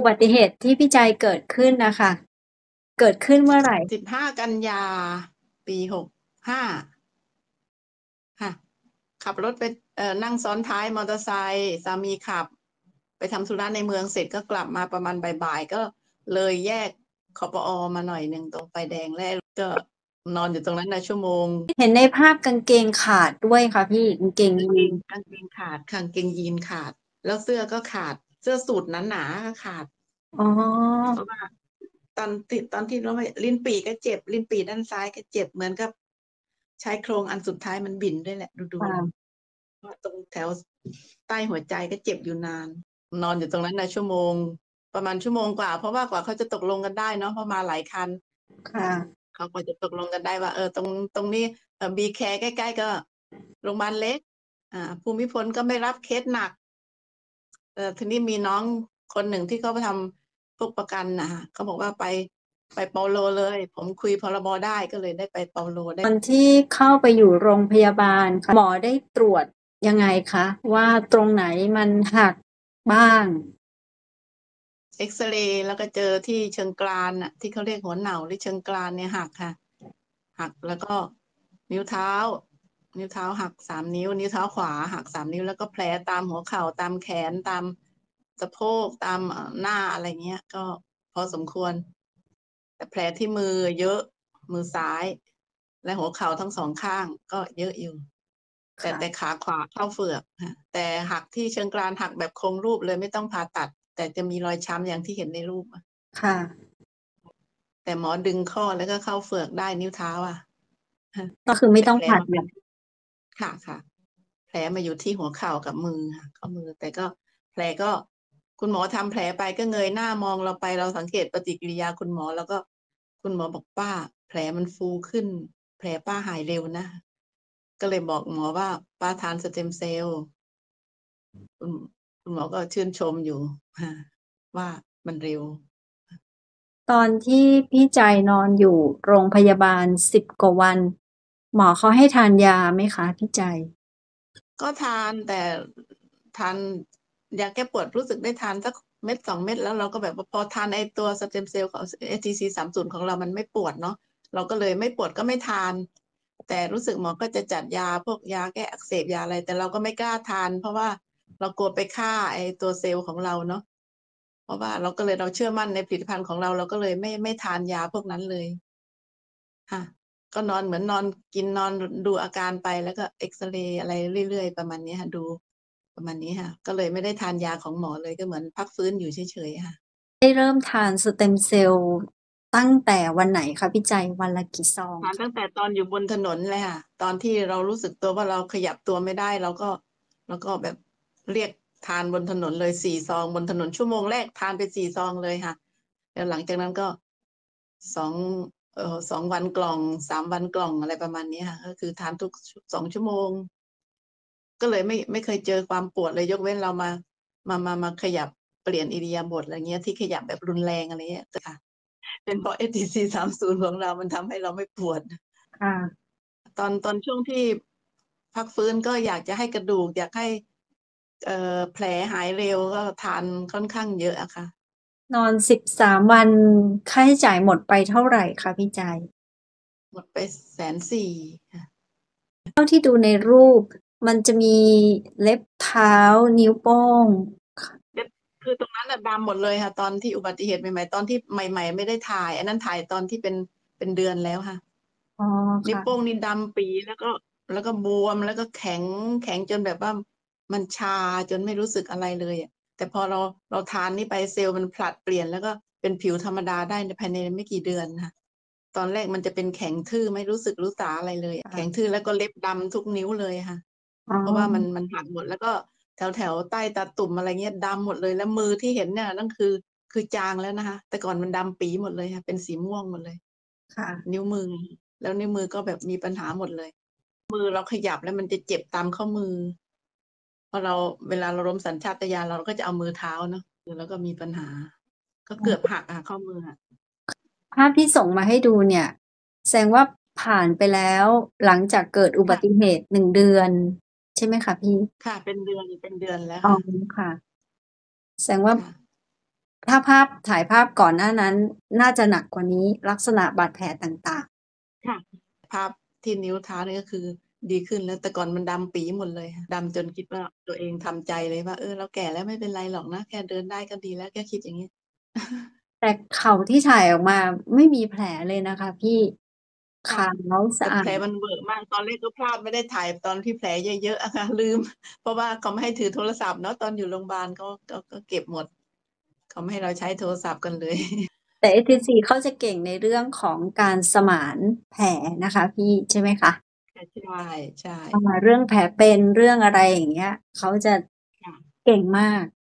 อุบัติเหตุที่พี่ใจเกิดขึ้นนะคะเกิดขึ้นเมื่อไหร่ 15 กันยาปี65ค่ะขับรถไปนั่งซ้อนท้ายมอเตอร์ไซค์สามีขับ ไปทำธุระในเมืองเสร็จก็กลับมาประมาณบ่ายๆก็เลยแยกคปอมาหน่อยหนึ่งตรงไฟแดงแล้วก็นอนอยู่ตรงนั้นนะชั่วโมงเห็นในภาพกางเกงขาดด้วยค่ะพี่กางเกงยีนกางเกงขาดกางเกงยีนขาด แล้วเสื้อก็ขาด เสื้อสูทหนาๆก็ขาดอ๋อเพราะว่าตอนที่เราลิ้นปี่ก็เจ็บลิ้นปี่ด้านซ้ายก็เจ็บเหมือนกับใช้โครงอันสุดท้ายมันบิ่นด้วยแหละดูค่ะว่าตรงแถวใต้หัวใจก็เจ็บอยู่นาน นอนอยู่ตรงนั้นนะชั่วโมงประมาณชั่วโมงกว่าเพราะว่ากว่าเขาจะตกลงกันได้เนาะเพราะมาหลายคันค่ะเขาก็จะตกลงกันได้ว่าตรงนี้บีแคร์ใกล้ๆก็โรงพยาบาลเล็กภูมิพลก็ไม่รับเคสหนักทีนี้มีน้องคนหนึ่งที่เขาไปทำพวกประกันนะคะเขาบอกว่าไปเปาโลเลย ผมคุยพรบได้ก็เลยได้ไปเปาโลได้ตอนที่เข้าไปอยู่โรงพยาบาลหมอได้ตรวจยังไงคะว่าตรงไหนมันหักบ้างเอ็กซเรย์แล้วก็เจอที่เชิงกรานอ่ะที่เขาเรียกหัวเหน่าหรือเชิงกรานเนี่ยหักค่ะหักแล้วก็นิ้วเท้าหัก3 นิ้วนิ้วเท้าขวาหัก3 นิ้วแล้วก็แผลตามหัวเข่าตามแขนตามสะโพกตามหน้าอะไรเงี้ยก็พอสมควรแต่แผลที่มือเยอะมือซ้ายและหัวเข่าทั้ง2 ข้างก็เยอะอยู่แต่ค่ะขาขวาเข้าเฝือกค่ะแต่หักที่เชิงกรานหักแบบคงรูปเลยไม่ต้องผ่าตัดแต่จะมีรอยช้ำอย่างที่เห็นในรูปค่ะแต่หมอดึงข้อแล้วก็เข้าเฝือกได้นิ้วเท้าก็คือไม่แต่ต้องผ่าแผลมาเป็นตัดค่ะแผลมาอยู่ที่หัวเข่ากับมือค่ะข้อมือแต่ก็แผลก็คุณหมอทำแผลไปก็เงยหน้ามองเราไปเราสังเกตปฏิกิริยาคุณหมอแล้วก็คุณหมอบอกป้าแผลมันฟูขึ้นแผลป้าหายเร็วนะก็เลยบอกหมอว่าป้าทานสเต็มเซลล์คุณคุณหมอก็ชื่นชมอยู่ว่ามันเร็วตอนที่พี่ใจนอนอยู่โรงพยาบาล10 กว่าวันหมอเขาให้ทานยาไหมคะพี่ใจก็ทานแต่ทานยาแก้ปวดรู้สึกได้ทานสัก1-2 เม็ดแล้วเราก็แบบว่าพอทานไอตัวสเต็มเซลล์ของ ATC30ของเรามันไม่ปวดเนาะเราก็เลยไม่ปวดก็ไม่ทานแต่รู้สึกหมอก็จะจัดยาพวกยาแก้อักเสบยาอะไรแต่เราก็ไม่กล้าทานเพราะว่าเรากลัวไปฆ่าไอตัวเซลล์ของเราเนาะเพราะว่าเราเชื่อมั่นในผลิตภัณฑ์ของเราก็เลยไม่ทานยาพวกนั้นเลยค่ะก็นอนเหมือนนอนกินนอนดูอาการไปแล้วก็เอ็กซเรย์อะไรเรื่อยๆประมาณนี้ค่ะดูประมาณนี้ค่ะก็เลยไม่ได้ทานยาของหมอเลยก็เหมือนพักฟื้นอยู่เฉยๆค่ะได้เริ่มทานสเต็มเซลล์ตั้งแต่วันไหนคะพี่ใจวันละกี่ซองทานตั้งแต่ตอนอยู่บนถนนเลยค่ะตอนที่เรารู้สึกตัวว่าเราขยับตัวไม่ได้เราก็แบบเรียกทานบนถนนเลย4 ซองบนถนนชั่วโมงแรกทานไป4 ซองเลยค่ะแล้วหลังจากนั้นก็สอง2 วันกล่อง3 วันกล่องอะไรประมาณนี้ค่ะก็คือทานทุก2 ชั่วโมงก็เลยไม่เคยเจอความปวดเลยยกเว้นเรามาขยับเปลี่ยนอิริยาบถอะไรเงี้ยที่ขยับแบบรุนแรงอะไรเงี้ยค่ะเป็นเพราะ ATC30ของเรามันทำให้เราไม่ปวดค่ะตอนช่วงที่พักฟื้นก็อยากจะให้กระดูกอยากให้แผลหายเร็วก็ทานค่อนข้างเยอะอะค่ะนอน13 วันค่าใช้จ่ายหมดไปเท่าไหร่คะพี่ใจหมดไป140,000ค่ะเท่าที่ดูในรูปมันจะมีเล็บเท้านิ้วโป้งคือตรงนั้นดำหมดเลยค่ะตอนที่อุบัติเหตุใหม่ๆตอนที่ใหม่ๆไม่ได้ถ่ายอันนั้นถ่ายตอนที่เป็นเดือนแล้วค่ะอ๋อนิ้วโป้งค่ะนี่ดำปีแล้วก็บวมแล้วก็แข็งจนแบบว่ามันชาจนไม่รู้สึกอะไรเลยอ่ะแต่พอเราทานนี่ไปเซลล์มันผลัดเปลี่ยนแล้วก็เป็นผิวธรรมดาได้ในภายในไม่กี่เดือนค่ะ ตอนแรกมันจะเป็นแข็งทื่อไม่รู้สึกรู้สาอะไรเลยแข็งทื่อแล้วก็เล็บดำทุกนิ้วเลยค่ะอ๋อเพราะว่ามันหักหมดแล้วก็แถวใต้ตาตุ่มอะไรเงี้ยดำหมดเลยแล้วมือที่เห็นเนี่ยนั่นคือจางแล้วนะคะแต่ก่อนมันดำปีหมดเลยค่ะเป็นสีม่วงหมดเลยค่ะนิ้วมือแล้วนิ้วมือก็แบบมีปัญหาหมดเลยมือเราขยับแล้วมันจะเจ็บตามข้อมือเพราะเวลาเราล้มสัญชาตญาณเราก็จะเอามือเท้าเนาะแล้วก็มีปัญหาก็เกือบหักข้อมือค่ะภาพที่ส่งมาให้ดูเนี่ยแสดงว่าผ่านไปแล้วหลังจากเกิดอุบัติค่ะเหตุ1 เดือนใช่ไหมคะพี่ค่ะเป็นเดือนแล้วอ๋อค่ะค่ะแสดงว่าค่ะถ้าถ่ายภาพก่อนหน้านั้นน่าจะหนักกว่านี้ลักษณะบาดแผลต่างค่ะ ภาพที่นิ้วเท้านี่ก็คือดีขึ้นแล้วแต่ก่อนมันดำปี๋หมดเลยดำจนคิดว่าตัวเองทำใจเลยว่าเราแก่แล้วไม่เป็นไรหรอกนะแค่เดินได้ก็ดีแล้วแค่คิดอย่างนี้ๆแต่เข่าที่ถ่ายออกมาไม่มีแผลเลยนะคะพี่ค่ะขาวสะแต่อาดแผลมันเวอะมากตอนแรกก็พลาดไม่ได้ถ่ายตอนที่แผลเยอะๆอะค่ะลืมเพราะว่าเขาไม่ให้ถือโทรศัพท์เนาะตอนอยู่โรงพยาบาลก็เก็บหมดเขาไม่ให้เราใช้โทรศัพท์กันเลยแต่ ATC เขาจะเก่งในเรื่องของการสมานแผลนะคะพี่ใช่ไหมคะใช่ใช่เรื่องแผลเป็นเรื่องอะไรอย่างเงี้ยเขาจะค่ะเก่งมาก